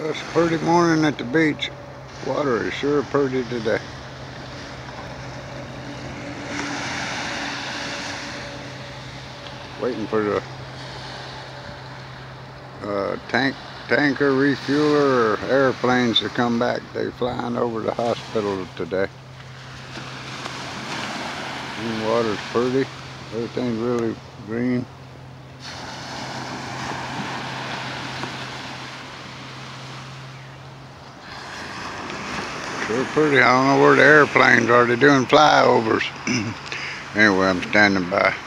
Well, it's a pretty morning at the beach. Water is sure pretty today. Waiting for the tanker refueler or airplanes to come back. They're flying over the hospital today. The water's pretty. Everything's really green. Sure pretty. I don't know where the airplanes are. They're doing flyovers. Anyway, I'm standing by.